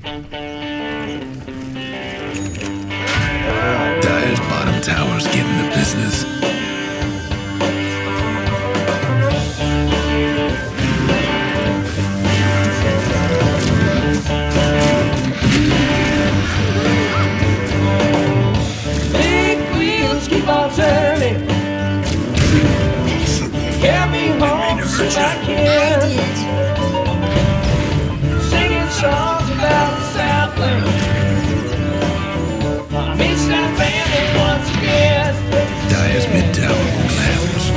Dyer's bottom tower's getting the business. Big wheels keep on turning. Carry me home soon I can. Singing songs about the Southland. I miss that family once again. Dyer's mid-tower won't last much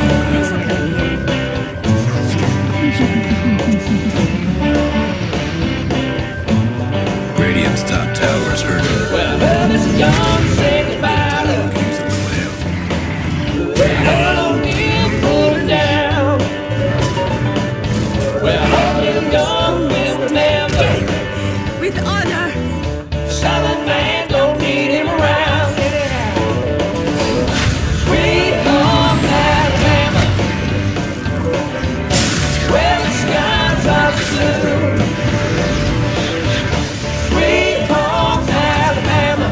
longer. Radiant's top tower's hurting. Well, I heard this young singing about her. Using the lamp. Well, O'Neal put her down. Well, I hope you young will remember. With honor. Southern man don't need him around. Sweet home Alabama, where the skies are blue. Sweet home Alabama,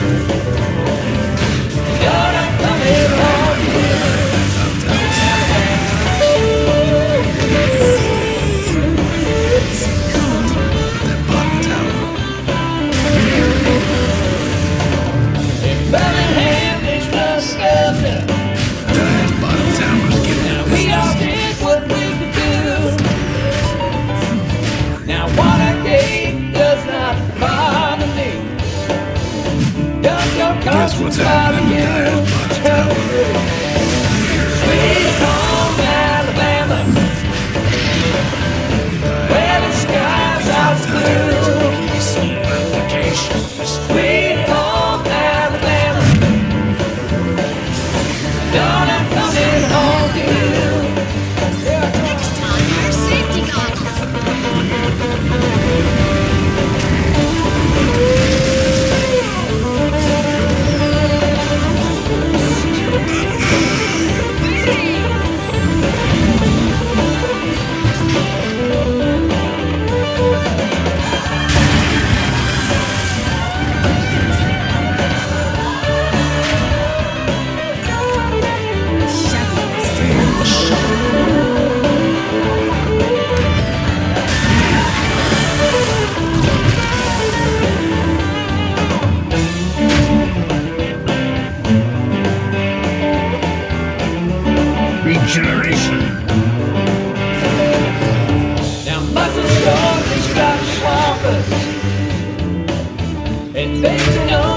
you're not coming home to you. That bottom tower. In Birmingham, they trust us. Dyer's bottom tower's getting the We all business. did what we could do. Now Watergate does not bother me. Does your Guess conscience what's bother happening to you? Dyer's bottom tower? Sweet home Alabama, where the skies are blue. Sweet home Alabama, you're not coming home to you. Next time, wear safety goggles. Regeneration. Now muscle shores, they stop swampers, and things are